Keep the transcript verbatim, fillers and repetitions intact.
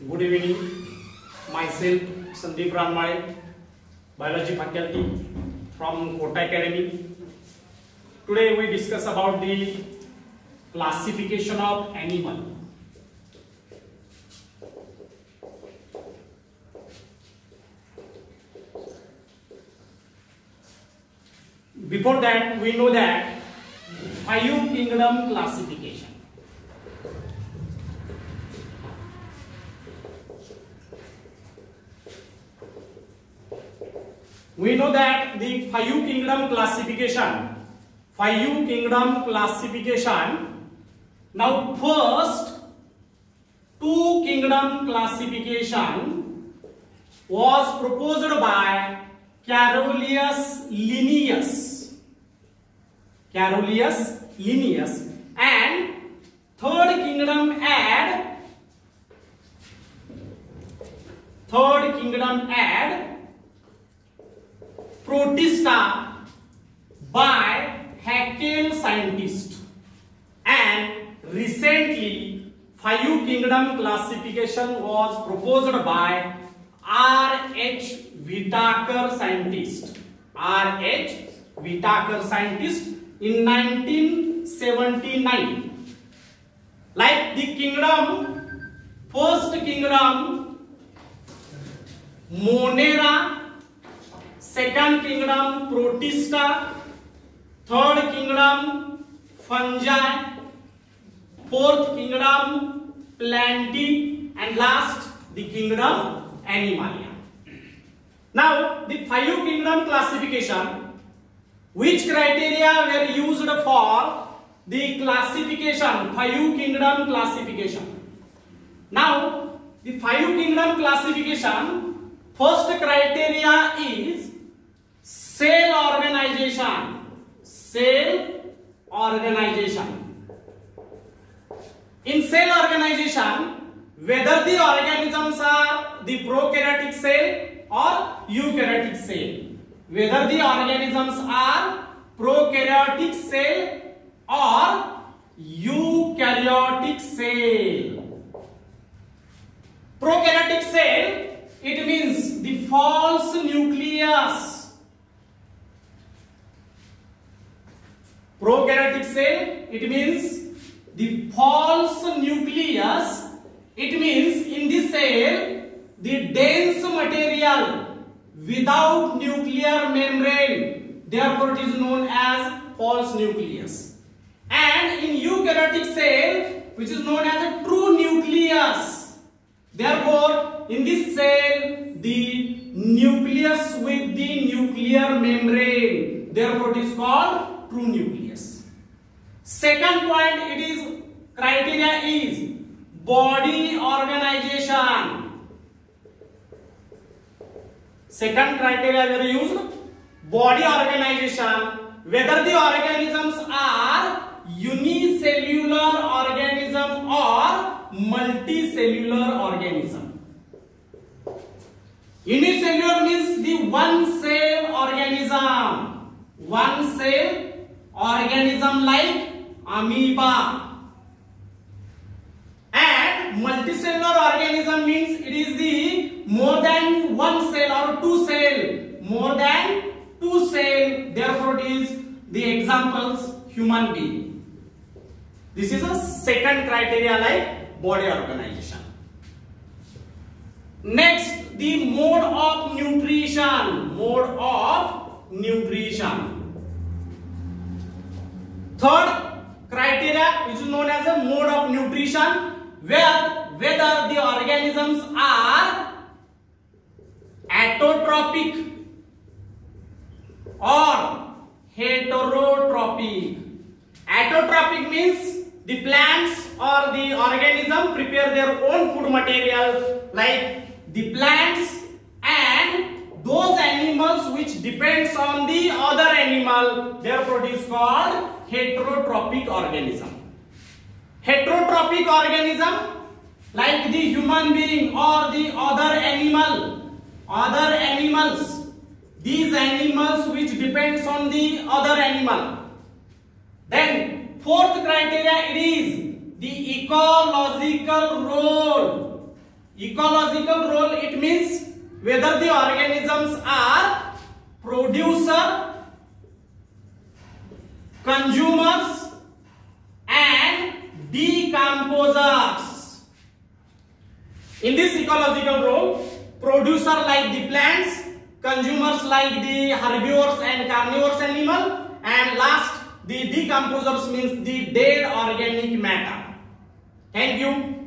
Good evening. Myself Sandeep Ranmale, Biology faculty from Kota Academy. Today we discuss about the classification of animal. Before that, we know that five kingdom classification. We know that the five kingdom classification, five kingdom classification. Now first two kingdom classification was proposed by Carolus Linnaeus, Carolus Linnaeus, and third kingdom add, third kingdom add Protista by Haeckel scientist, and recently five kingdom classification was proposed by R H Whitaker scientist, R H Whitaker scientist in nineteen seventy-nine. Like the kingdom, first kingdom Monera, second kingdom Protista, third kingdom Fungi, fourth kingdom Plantae, and last the kingdom Animalia. Now the five kingdom classification, which criteria were used for the classification, five kingdom classification? Now the five kingdom classification, first criteria is cell organization, cell organization. In cell organization, whether the organisms are the prokaryotic cell or eukaryotic cell, whether the organisms are prokaryotic cell or eukaryotic cell. Prokaryotic cell, it means the false nucleus. Prokaryotic cell, it means the false nucleus. It means in the cell, the dense material without nuclear membrane, therefore it is known as false nucleus. And in eukaryotic cell, which is known as a true nucleus, therefore in this cell, the nucleus with the nuclear membrane, therefore it is called true nucleus. Second point, it is criteria is body organization. Second criteria we used, body organization, whether the organisms are unicellular organism or multicellular organism. Unicellular means the one cell organism, one cell organism like amoeba. Multicellular organism means it is the more than one cell or two cell, more than two cell, therefore it is the examples human being. This is a second criteria like body organization. Next, the mode of nutrition, mode of nutrition. Third criteria, which is known as a mode of nutrition, where whether the organisms are autotrophic or heterotrophic. Autotrophic means the plants or the organism prepare their own food material, like the plants and those animals which depends on the other animal, therefore it is called heterotrophic organism. Heterotrophic organism like the human being or the other animal, other animals, these animals which depends on the other animal. Then fourth criteria, it is the ecological role, Ecological role, it means whether the organisms are producer, consumers and decomposers. In this ecological role, producer like the plants, consumers like the herbivores and carnivorous animal, and last the decomposers means the dead organic matter. Thank you.